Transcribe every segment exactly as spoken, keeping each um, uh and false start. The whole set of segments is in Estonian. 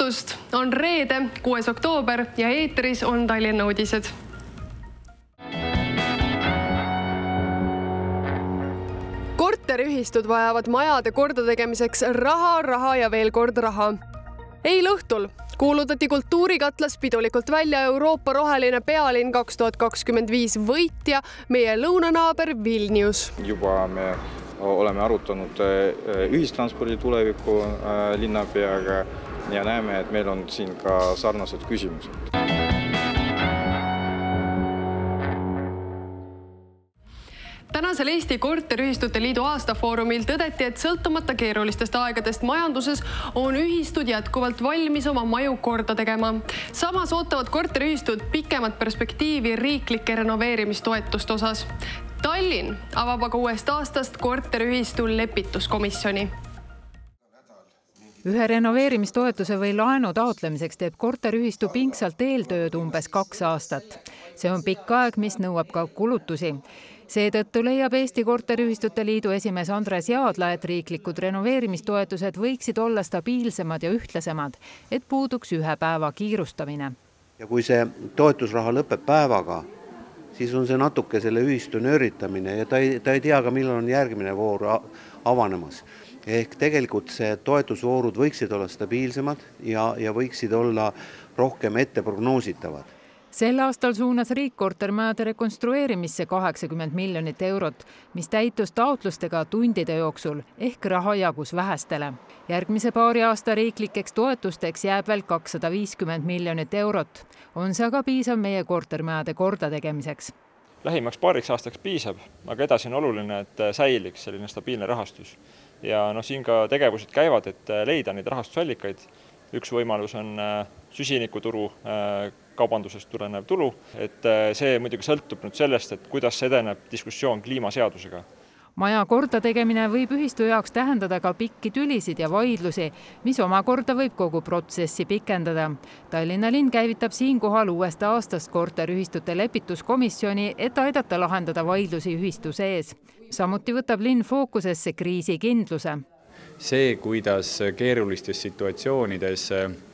õhtust, on reede, kuues oktoober ja eetris on Tallinna uudised. Korteriühistud vajavad majade kordategemiseks raha, raha ja veel kord raha. Eil õhtul kuulutati kultuurikatlas pidulikult välja Euroopa roheline pealinn kaks tuhat kakskümmend viis võitja, meie lõunanaaber Vilnius. Juba me oleme arutanud ühistranspordi tuleviku linnapeaga ja näeme, et meil on siin ka sarnased küsimused. Tänasel Eesti Korteriühistute Liidu aastafoorumil tõdeti, et sõltumata keerulistest aegadest majanduses on ühistud jätkuvalt valmis oma maju korda tegema. Samas ootavad korteriühistud pikemat perspektiivi riiklike renoveerimistoetuste osas. Tallinn avab aga uuest aastast korteriühistu lepituskomisjoni. Ühe renoveerimistoetuse või laenu taotlemiseks teeb korteriühistu pingsalt eeltööd umbes kaks aastat. See on pikk aeg, mis nõuab ka kulutusi. Seetõttu leiab Eesti Korteriühistute Liidu esimees Andres Jaadla, et riiklikud renoveerimistoetused võiksid olla stabiilsemad ja ühtlasemad, et puuduks ühe päeva kiirustamine. Ja kui see toetusraha lõpeb päevaga, siis on see natuke selle ühistu nööritamine ja ta ei, ta ei tea ka, millal on järgmine voor avanemas. Ehk tegelikult see toetusvoorud võiksid olla stabiilsemad ja, ja võiksid olla rohkem ette prognoositavad. Sel aastal suunas riik kortermajade rekonstrueerimisse kaheksakümmend miljonit eurot, mis täitus taotlustega tundide jooksul ehk raha jagus vähestele. Järgmise paari aasta riiklikeks toetusteks jääb veel kakssada viiskümmend miljonit eurot. On see aga piisav meie kortermajade korda tegemiseks? Lähimaks paariks aastaks piisab, aga edasi on oluline, et säiliks selline stabiilne rahastus. Ja no, siin ka tegevused käivad, et leida neid rahastusallikaid. Üks võimalus on süsinikuturu kaubandusest tulenev tulu, et see muidugi sõltub nüüd sellest, et kuidas edeneb diskussioon kliimaseadusega. Maja korda tegemine võib ühistu jaoks tähendada ka pikki tülisid ja vaidlusi, mis omakorda võib kogu protsessi pikendada. Tallinna linn käivitab siinkohal uuest aastast korteriühistute lepituskomisjoni, et aidata lahendada vaidlusi ühistu sees. Samuti võtab linn fookusesse kriisikindluse. See, kuidas keerulistes situatsioonides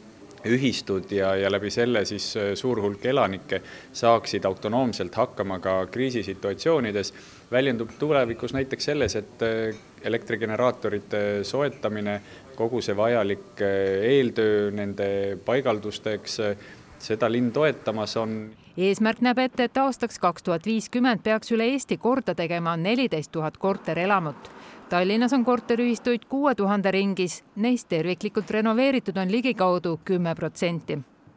ühistud ja, ja läbi selle siis suur hulk elanikke saaksid autonoomselt hakkama ka kriisisituatsioonides, väljendub tulevikus näiteks selles, et elektrigeneraatorite soetamine, kogu see vajalik eeltöö nende paigaldusteks, seda linn toetamas on. Eesmärk näeb ette, et aastaks kaks tuhat viiskümmend peaks üle Eesti korda tegema neliteist tuhat korterelamut. Tallinnas on korteriühistuid kuue tuhande ringis, neist terviklikult renoveeritud on ligikaudu kümme protsenti.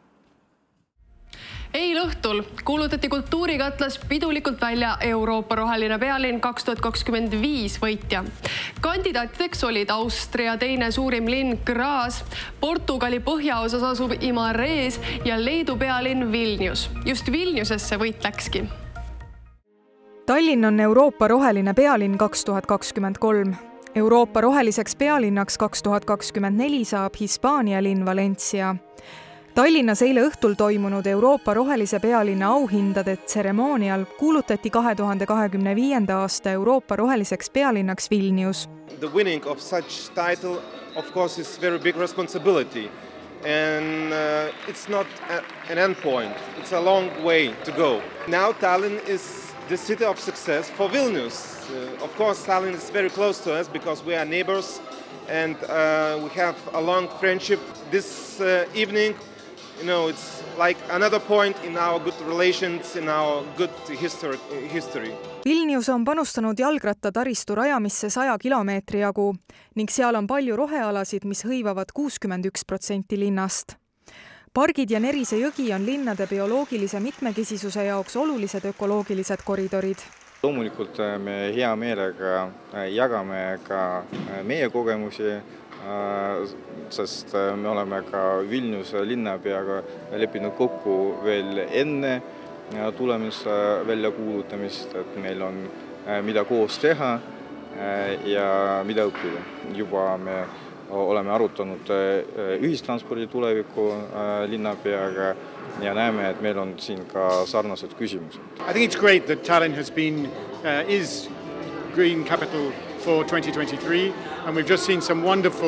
Eil õhtul kuulutati kultuurikatlas pidulikult välja Euroopa roheline pealinn kaks tuhat kakskümmend viis võitja. Kandidaatideks olid Austria teine suurim linn Graz, Portugali põhjaosas asub Imarees ja Leedu pealinn Vilnius. Just Vilniusesse võit läkski. Tallinn on Euroopa roheline pealinn kaks tuhat kakskümmend kolm. Euroopa roheliseks pealinnaks kaks tuhat kakskümmend neli saab Hispaania linn Valencia. Tallinnas eile õhtul toimunud Euroopa rohelise pealinna auhindade tseremoonial kuulutati kahe tuhande kahekümne viienda aasta Euroopa roheliseks pealinnaks Vilnius. The winning of such title, of course, is very big responsibility. And uh, it's not a, an end point. It's a long way to go. Now Tallinn is the city of success for Vilnius. Uh, of course, Tallinn is very close to us because we are neighbors and uh, we have a long friendship. This uh, evening, you know, it's like another point in our good relations, in our good history. history. Vilnius on panustanud jalgrattataristu rajamisse saja kilomeetri jagu ning seal on palju rohealasid, mis hõivavad kuuskümmend üks protsenti linnast. Pargid ja Nerise jõgi on linnade bioloogilise mitmekesisuse jaoks olulised ökoloogilised koridorid. Loomulikult me hea meelega jagame ka meie kogemusi, sest me oleme ka Vilniuse linnapeaga leppinud kokku veel enne tulemise väljakuulutamist, et meil on mida koos teha ja mida õppida. Juba me oleme arutanud ühistranspordi tuleviku linnapeaga ja näeme, et meil on siin ka sarnased küsimused. I think it's great that Tallinn has been, uh, is green capital for twenty twenty-three, and we've just seen some wonderful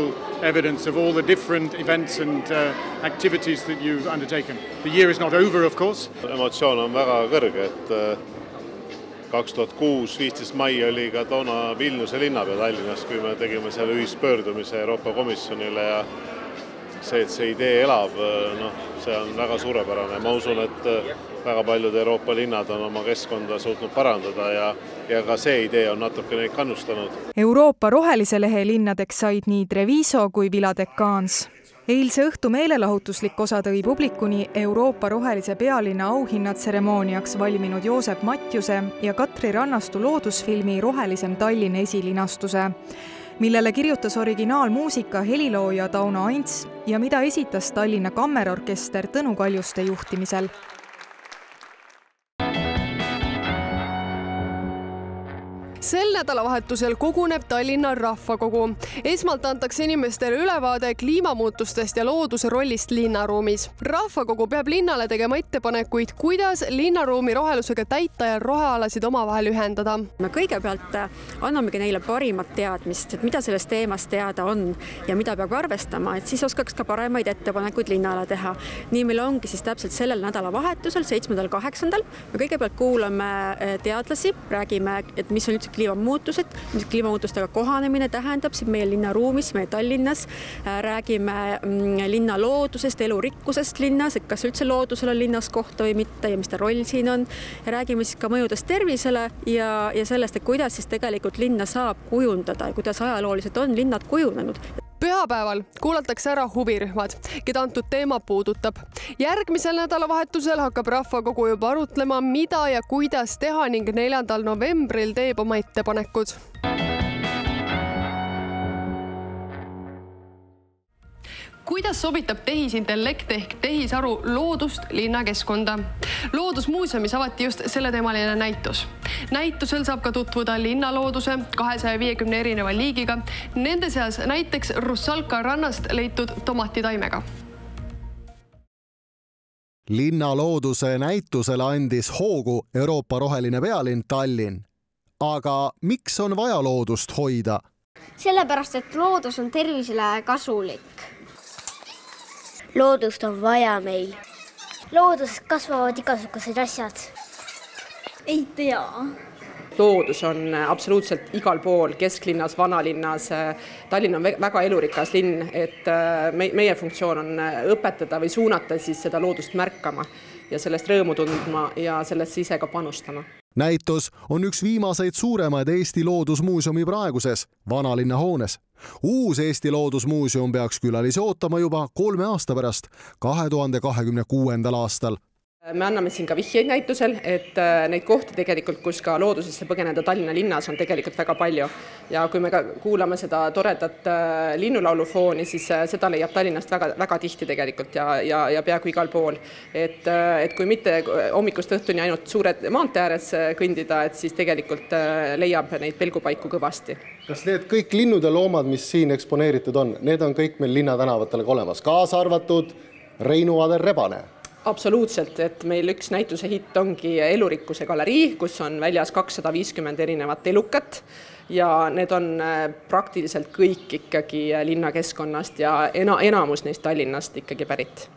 evidence of all the different events and uh, activities that you've undertaken. The year is not over, of course. Emotsioon on väga kõrge, et kaks tuhat kuus viisteist mai oli ka toona Vilniuse linnapea Tallinnas, kui me tegime seal ühispöördumise Euroopa Komisjonile ja see, et see idee elab, no, see on väga suurepärane. Ma usun, et väga paljud Euroopa linnad on oma keskkonda suutnud parandada ja, ja ka see idee on natuke neid kannustanud. Euroopa rohelise lehe linnadeks said nii Treviso kui Villa Decans. Eilse õhtu meelelahutuslik osa tõi publikuni Euroopa rohelise pealinna auhinnatseremooniaks valminud Joosep Matjuse ja Katri Rannastu loodusfilmi Rohelisem Tallinn esilinastuse, millele kirjutas originaalmuusika helilooja Tauno Aints ja mida esitas Tallinna Kammerorkester Tõnu Kaljuste juhtimisel. Sel nädalavahetusel koguneb Tallinna rahvakogu. Esmalt antakse inimestele ülevaade kliimamuutustest ja looduse rollist linnaruumis. Rahvakogu peab linnale tegema ettepanekuid, kuidas linnaruumi rohelusega täita ja rohealasid omavahel ühendada. Me kõigepealt annamegi neile parimat teadmist, et mida sellest teemast teada on ja mida peab arvestama, et siis oskaks ka paremaid ettepanekuid linnale teha. Nii meil ongi siis täpselt sellel nädalavahetusel, seitsmendal kaheksandal. Me kõigepealt kuulame teadlasi, räägime, et mis on üldse kliimamuutused, mis kliimamuutustega kohanemine tähendab siin meie linnaruumis, meie Tallinnas. Räägime linna loodusest, elurikkusest linnas, et kas üldse loodusel on linnas kohta või mitte ja mis ta roll siin on. Ja räägime siis ka mõjudest tervisele ja, ja sellest, et kuidas siis tegelikult linna saab kujundada ja kuidas ajalooliselt on linnad kujunenud. Pühapäeval kuulatakse ära huvirühmad, keda antud teema puudutab. Järgmisel nädalavahetusel hakkab rahvakogu juba arutlema, mida ja kuidas teha ning neljandal novembril teeb oma ettepanekud. Kuidas sobitab tehisintellekt ehk tehisaru loodust linnakeskkonda? Loodusmuuseumis avati just selleteemaline näitus. Näitusel saab ka tutvuda linnalooduse kahesaja viiekümne erineva liigiga, nende seas näiteks Russalka rannast leitud tomatitaimega. Linnalooduse näitusele andis hoogu Euroopa roheline pealinn Tallinn. Aga miks on vaja loodust hoida? Sellepärast, et loodus on tervisele kasulik. Loodust on vaja meil. Loodus kasvavad igasugused asjad. Ei tea. Loodus on absoluutselt igal pool, kesklinnas, vanalinnas. Tallinn on väga elurikas linn, et meie funktsioon on õpetada või suunata siis seda loodust märkama ja sellest rõõmu tundma ja sellest ise ka panustama. Näitus on üks viimaseid suuremaid Eesti loodusmuuseumi praeguses vanalinna hoones. Uus Eesti loodusmuuseum peaks külalisi ootama juba kolme aasta pärast, kahe tuhande kahekümne kuuendal aastal. Me anname siin ka vihjeid näitusel, et neid kohti tegelikult, kus ka loodusesse põgeneda Tallinna linnas on tegelikult väga palju. Ja kui me ka kuulame seda toredat linnulaulufooni, siis seda leiab Tallinnast väga, väga tihti tegelikult ja, ja, ja peaaegu igal pool. Et, et kui mitte hommikust õhtuni ainult suured maantee ääres kõndida, et siis tegelikult leiab neid pelgupaiku kõvasti. Kas need kõik linnud ja loomad, mis siin eksponeeritud on, need on kõik meil linnatänavatele olemas, kaasa arvatud Reinu Ader Rebane? Absoluutselt, et meil üks näituse hitt ongi elurikkuse galerii, kus on väljas kakssada viiskümmend erinevat elukat ja need on praktiliselt kõik ikkagi linnakeskkonnast ja enamus neist Tallinnast ikkagi pärit.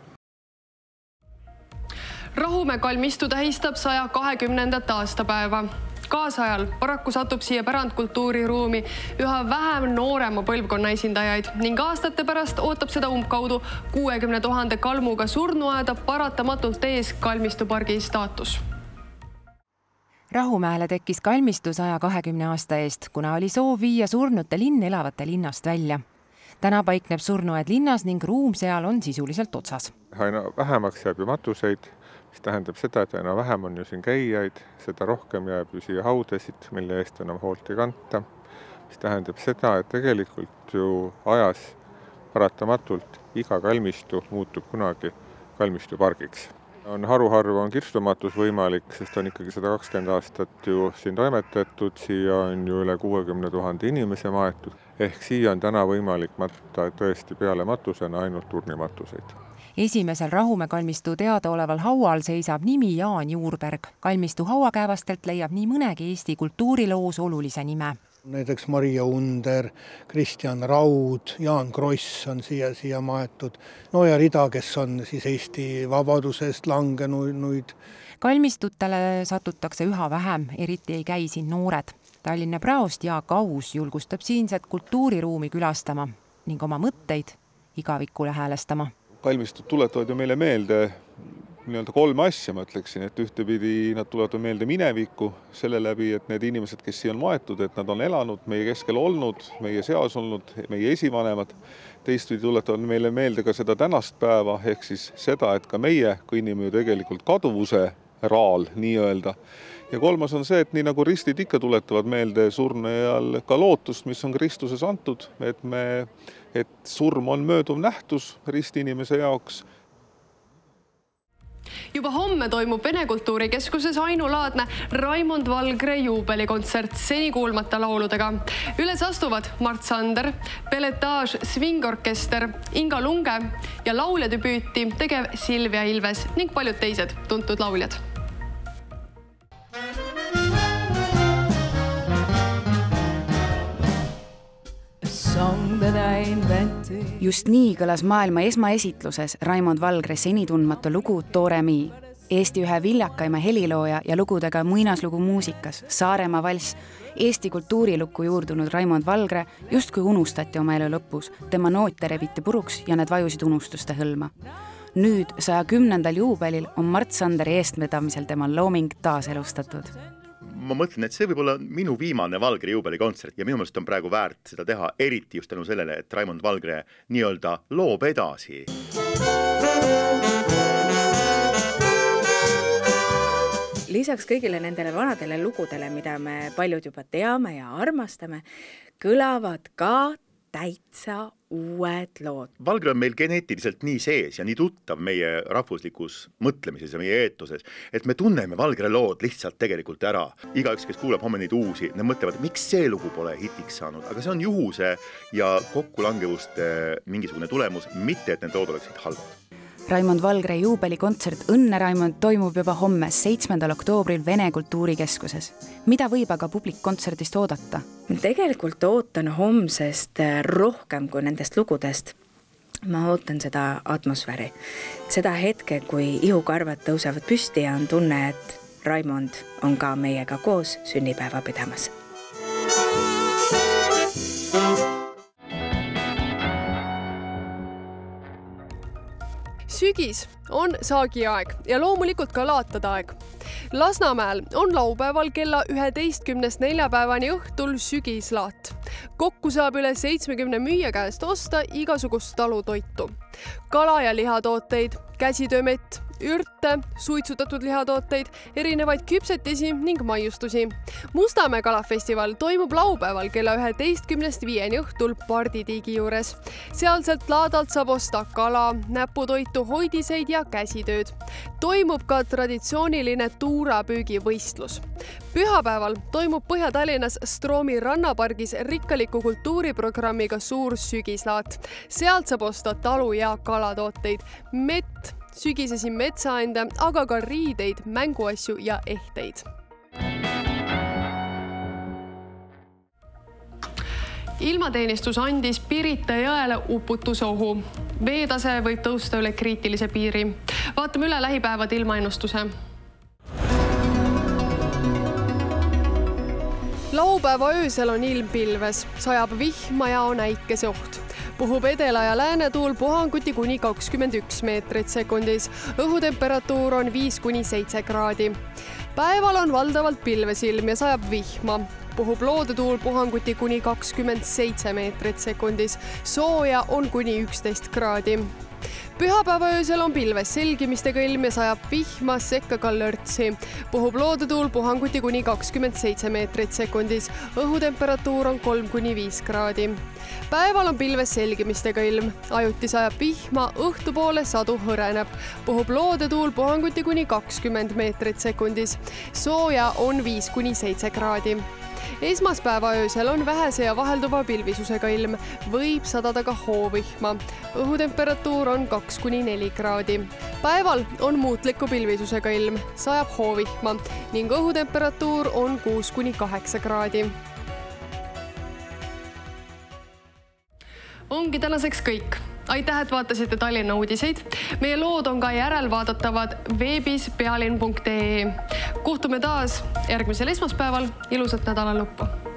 Rahumäe kalmistu tähistab saja kahekümnendat aastapäeva. Kaasajal paraku satub siia pärandkultuuriruumi üha vähem noorema põlvkonna esindajaid ning aastate pärast ootab seda umbkaudu kuuekümne tuhande kalmuga surnuaeda paratamatult ees kalmistupargi staatus. Rahumäele tekkis kalmistu saja kahekümne aasta eest, kuna oli soov viia surnute linn elavate linnast välja. Täna paikneb surnuaed linnas ning ruum seal on sisuliselt otsas. Aina vähemaks jääb ju matuseid, mis tähendab seda, et aina vähem on ju siin käijaid, seda rohkem jääb ju siia haudesid, mille eest enam hoolt ei kanta. Mis tähendab seda, et tegelikult ju ajas paratamatult iga kalmistu muutub kunagi kalmistupargiks. On haruharv on kirstumatus võimalik, sest on ikkagi sada kakskümmend aastat ju siin toimetatud, siia on ju üle kuuekümne tuhande inimese maetud. Ehk siia on täna võimalik matta tõesti peale matusena ainult turnimatuseid. Esimesel Rahumäe kalmistu teadaoleval haual seisab nimi Jaan Juurberg. Kalmistu hauakäävastelt leiab nii mõnegi Eesti kultuuriloos olulise nime. Näiteks Maria Under, Kristjan Raud, Jaan Kross on siia, siia maetud. No ja rida, kes on siis Eesti vabadusest langenuid. Kalmistutele satutakse üha vähem, eriti ei käi siin noored. Tallinna praost Jaak Aus julgustab siinset kultuuriruumi külastama ning oma mõtteid igavikule häälestama. Kalmistud tuletavad ju meile meelde nii-öelda kolme asja, ma ütleksin, et ühtepidi nad tulevad meelde minevikku selle läbi, et need inimesed, kes siia on maetud, et nad on elanud, meie keskel olnud, meie seas olnud, meie esivanemad. Teistpidi tuletavad meile meelde ka seda tänast päeva, ehk siis seda, et ka meie kõnnime ju tegelikult kaduvuse raal nii-öelda. Ja kolmas on see, et nii nagu ristid ikka tuletavad meelde surnejal ka lootust, mis on Kristuses antud, et, me, et surm on mööduv nähtus risti inimese jaoks. Juba homme toimub Vene Kultuurikeskuses ainulaadne Raimond Valgre juubelikontsert seni kuulmata lauludega. Üles astuvad Mart Sander, Beletage Swingorkester, Inga Lunge ja lauljadebüüti tegev Silvia Ilves ning paljud teised tuntud lauljad. Just nii kõlas maailma esmaesitluses Raimond Valgre seni tundmatu lugu Tore Mi. Eesti ühe viljakaima helilooja ja lugudega muinaslugu muusikas, Saaremaa valss, Eesti kultuurilukku juurdunud Raimond Valgre justkui unustati oma elu lõpus, tema noote rebiti puruks ja need vajusid unustuste hõlma. Nüüd saja kümnendal juubelil on Mart Sanderi eestvedamisel tema looming taaselustatud. Ma mõtlen, et see võib olla minu viimane Valgre juubelikontsert ja minu mõelest on praegu väärt seda teha, eriti just tänu sellele, et Raimond Valgre nii-öelda loob edasi. Lisaks kõigile nendele vanadele lugudele, mida me paljud juba teame ja armastame, kõlavad ka täitsa uued lood. Valgre on meil geneetiliselt nii sees ja nii tuttav meie rahvuslikus mõtlemises ja meie eetoses, et me tunneme Valgre lood lihtsalt tegelikult ära. Igaüks, kes kuulab homme neid uusi, need mõtlevad, miks see lugu pole hitiks saanud, aga see on juhuse ja kokkulangevuste mingisugune tulemus, mitte et need lood oleksid halvad. Raimond Valgre juubelikontsert Õnne Raimond toimub juba homme seitsmendal oktoobril Vene Kultuurikeskuses. Mida võib aga publik kontserdist oodata? Tegelikult ootan homsest rohkem kui nendest lugudest. Ma ootan seda atmosfääri. Seda hetke, kui ihukarvad tõusevad püsti ja on tunne, et Raimond on ka meiega koos sünnipäeva pidamas. Sügis on saagiaeg ja loomulikult ka laatade aeg. Lasnamäel on laupäeval kella üheteistkümnest neljapäevani õhtul sügislaat. Kokku saab üle seitsmekümne müüja käest osta igasugust talutoitu. Kala- ja lihatooteid, käsitöömett, ürte, suitsutatud lihatooteid, erinevaid küpsetisi ning maiustusi. Mustamäe kalafestival toimub laupäeval kella üheteistkümnest viieni õhtul Parditiigi juures. Sealselt laadalt saab osta kala, näputoitu, hoidiseid ja käsitööd. Toimub ka traditsiooniline tuurapüügivõistlus. Pühapäeval toimub Põhja-Tallinnas Stroomi rannapargis rikkaliku kultuuriprogrammiga suur sügislaat. Sealt saab osta talu- ja kalatooteid, mett, sügisesi metsaende, aga ka riideid, mänguasju ja ehteid. Ilmateenistus andis Pirita jõele uputusohu. Veetase võib tõusta üle kriitilise piiri. Vaatame üle lähipäevad ilmaennustuse. Laupäeva öösel on ilm pilves, sajab vihma ja on äikeseoht. Puhub edela- ja läänetuul puhanguti kuni kakskümmend üks meetrit sekundis. Õhutemperatuur on viis kuni seitse kraadi. Päeval on valdavalt pilvesilm ja sajab vihma. Puhub loodetuul puhanguti kuni kakskümmend seitse meetrit sekundis. Sooja on kuni üksteist kraadi. Pühapäeva öösel on pilves selgimistega ilm ja sajab vihma, sekka ka lörtsi. Puhub loodetuul puhanguti kuni kakskümmend seitse meetrit sekundis. Õhutemperatuur on kolm kuni viis kraadi. Päeval on pilves selgimistega ilm. Ajuti sajab vihma, õhtupoole sadu hõreneb. Puhub loodetuul puhanguti kuni kakskümmend meetrit sekundis. Sooja on viis kuni seitse kraadi. Esmaspäeva öösel on vähese ja vahelduva pilvisusega ilm. Võib sadada ka hoovihma. Õhutemperatuur on kaks kuni neli kraadi. Päeval on muutliku pilvisusega ilm, sajab hoovihma ning õhutemperatuur on kuus kuni kaheksa kraadi. ongi tänaseks kõik. Aitäh, et vaatasite Tallinna uudiseid. Meie lood on ka järelvaadatavad veebis pealinn punkt ee. Kohtume taas järgmisel esmaspäeval. Ilusat nädala lõppu.